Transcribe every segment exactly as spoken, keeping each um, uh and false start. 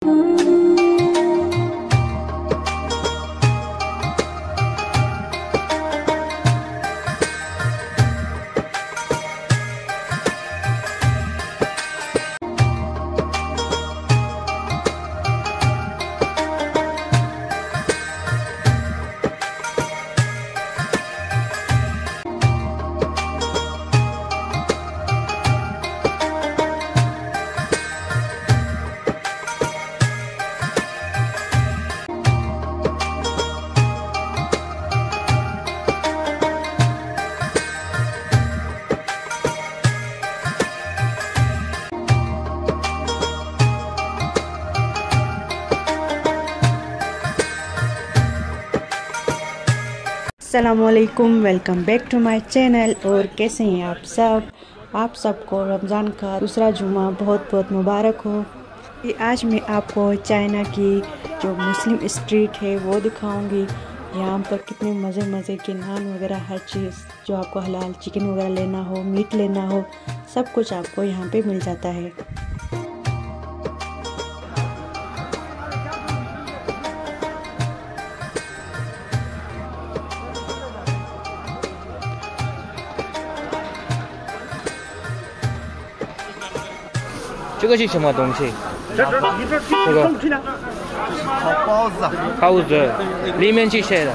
अस्सलामुअलैकुम, welcome back to my channel. और कैसे हैं आप सब? आप सबको रमज़ान का दूसरा जुमा बहुत बहुत मुबारक हो। ये आज मैं आपको चाइना की जो मुस्लिम स्ट्रीट है वो दिखाऊंगी। यहाँ पर कितने मज़े मज़े के नान वगैरह हर चीज़ जो आपको हलाल चिकन वगैरह लेना हो, मीट लेना हो, सब कुछ आपको यहाँ पे मिल जाता है। 这个是什么东西？这个包子，包子，里面是谁的？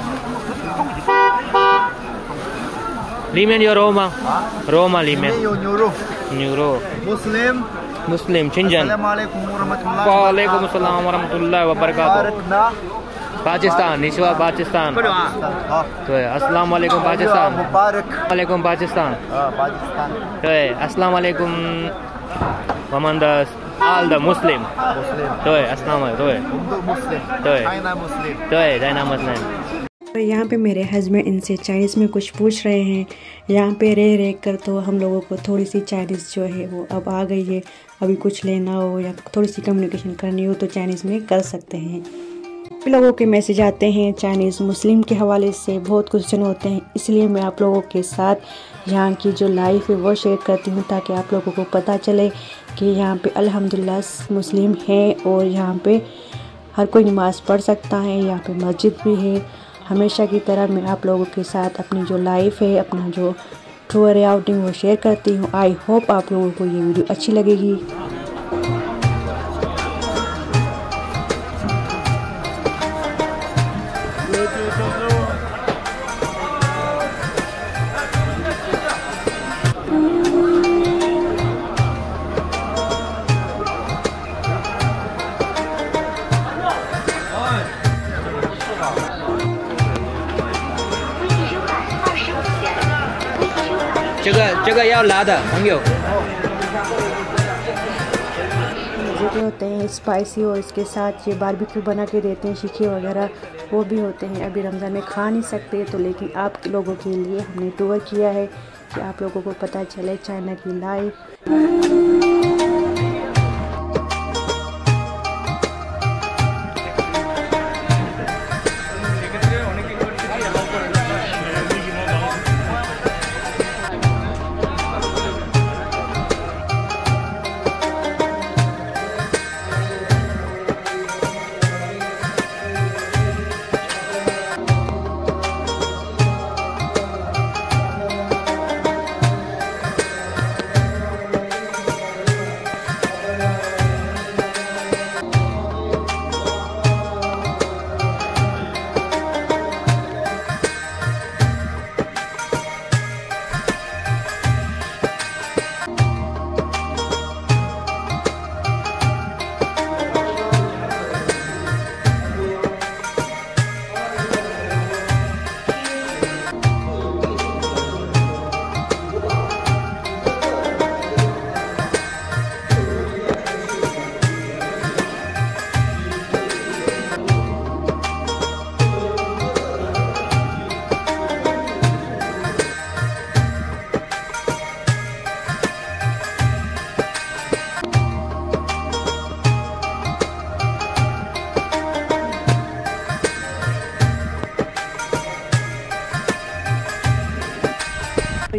里面有肉吗？肉吗？里面有牛肉。 牛肉。 मुस्लिम मुस्लिम चिंजन। वालेकुम अस्सलाम वरहमतुल्लाहि वबरकातुहू। पाकिस्तान निशवा पाकिस्तान। तो अस्सलाम वालेकुम पाकिस्तान। वालेकुम पाकिस्तान। पाकिस्तान। तो अस्सलाम वालेकुम Wamandas all the Muslim. Muslim. Doe, अस्सलाम दोए। मुस्लिम। दोए। China Muslim. दोए, चाइना मुस्लिम। तो यहाँ पे मेरे हस्बैंड इनसे चाइनीज़ में कुछ पूछ रहे हैं। यहाँ पे रह रह कर तो हम लोगों को थोड़ी सी चाइनीज़ जो है वो अब आ गई है। अभी कुछ लेना हो या थोड़ी सी कम्युनिकेशन करनी हो तो चाइनीज़ में कर सकते हैं। लोगों के मैसेज आते हैं चाइनीज़ मुस्लिम के हवाले से, बहुत क्वेश्चन होते हैं, इसलिए मैं आप लोगों के साथ यहाँ की जो लाइफ है वो शेयर करती हूँ ताकि आप लोगों को पता चले कि यहाँ पे अल्हम्दुलिल्लाह मुस्लिम है और यहाँ पे हर कोई नमाज़ पढ़ सकता है। यहाँ पे मस्जिद भी है। हमेशा की तरह मैं आप लोगों के साथ अपनी जो लाइफ है, अपना जो टूर है, आउटिंग वो शेयर करती हूँ। आई होप आप लोगों को ये वीडियो अच्छी लगेगी। 这个这个要辣的，朋友。 मज़े होते हैं स्पाइसी और इसके साथ ये बारबेक्यू बना के देते हैं, शीखे वगैरह वो भी होते हैं। अभी रमज़ान में खा नहीं सकते तो लेकिन आप लोगों के लिए हमने टूर किया है कि आप लोगों को पता चले चाइना की लाइफ।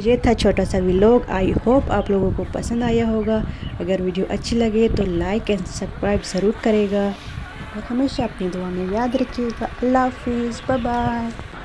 ये था छोटा सा व्लॉग। आई होप आप लोगों को पसंद आया होगा। अगर वीडियो अच्छी लगे तो लाइक एंड सब्सक्राइब ज़रूर करेगा और हमेशा अपनी दुआ में याद रखिएगा। अल्लाह हाफिज़, बाय बाय।